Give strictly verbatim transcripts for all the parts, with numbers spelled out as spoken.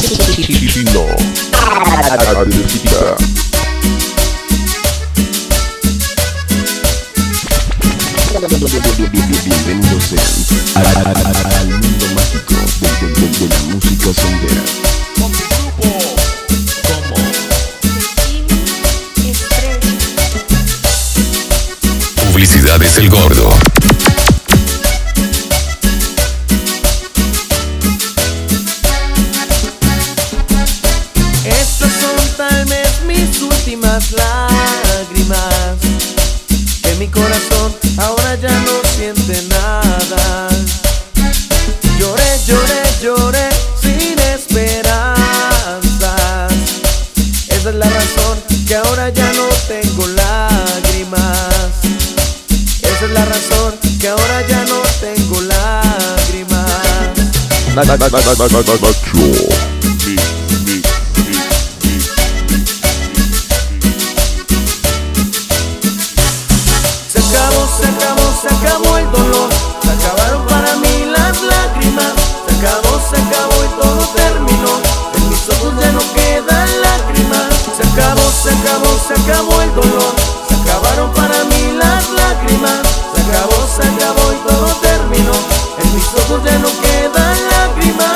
No. Bienvenidos sean al, al, al, al mundo mágico de, de, de, de la música sondera. Con tu grupo como Publicidades El Gordo. Estas son tal vez mis últimas lágrimas, que mi corazón ahora ya no siente nada. Lloré, lloré, lloré sin esperanzas. Esa es la razón que ahora ya no tengo lágrimas. Esa es la razón que ahora ya no tengo lágrimas. Se acabó, se acabó, se acabó el dolor. Se acabaron para mí las lágrimas. Se acabó, se acabó y todo terminó. En mis ojos ya no quedan lágrimas. Se acabó, se acabó, se acabó el dolor. Se acabaron para mí las lágrimas. Se acabó, se acabó y todo terminó. En mis ojos ya no quedan lágrimas.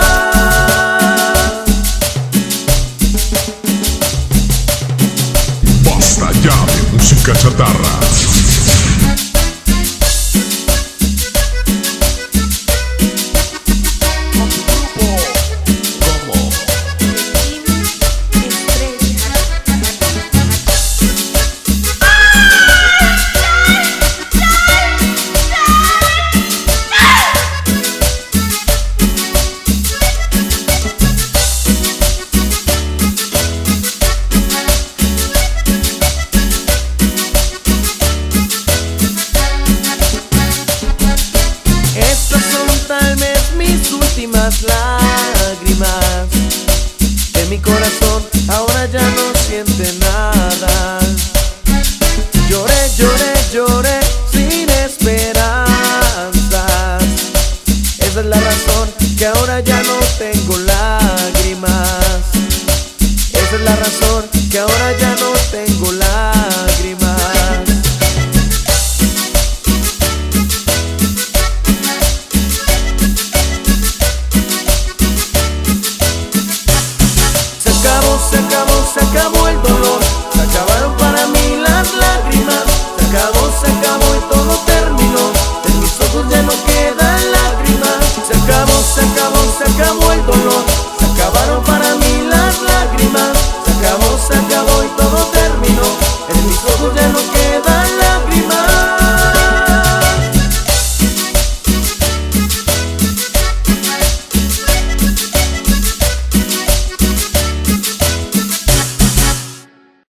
Basta ya de música chatarra. Últimas lágrimas, que mi corazón ahora ya no siente nada. Lloré, lloré, lloré sin esperanzas. Esa es la razón que ahora ya no tengo lágrimas. Esa es la razón que ahora ya no tengo lágrimas.